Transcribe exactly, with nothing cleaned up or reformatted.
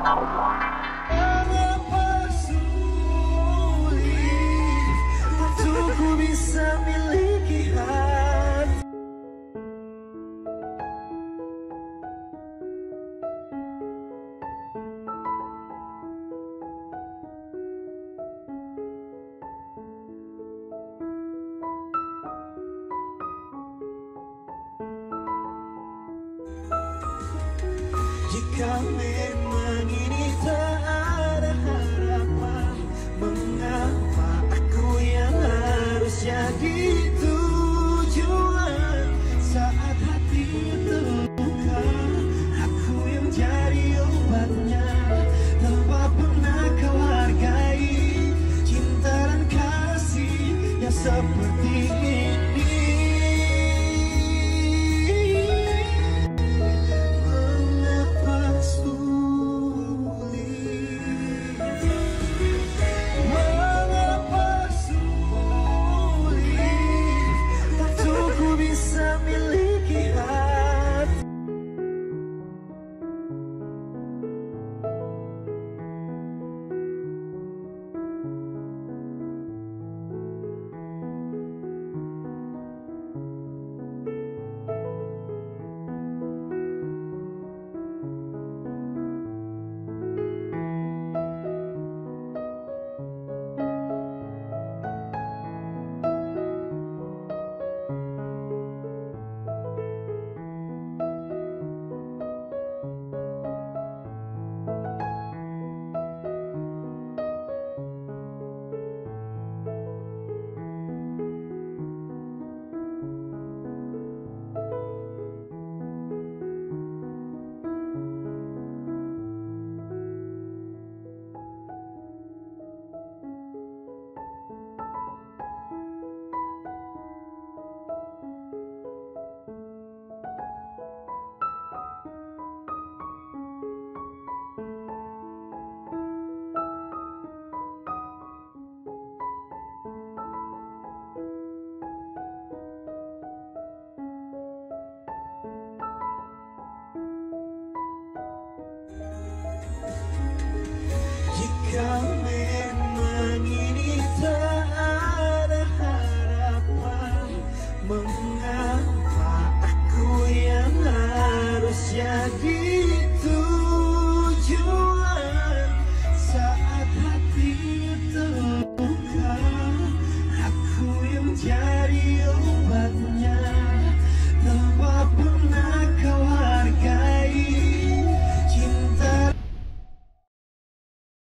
Mengapa sulit untukku bisa miliki hati? Jika memang ini tak ada harapan, mengapa aku yang harus jadi tujuan? Saat hati terluka, aku yang jadi obatnya. Tanpa pernah kau hargai cinta dan kasih yang seperti ini. Jika memang ini tak ada harapan, mengapa aku yang harus jadi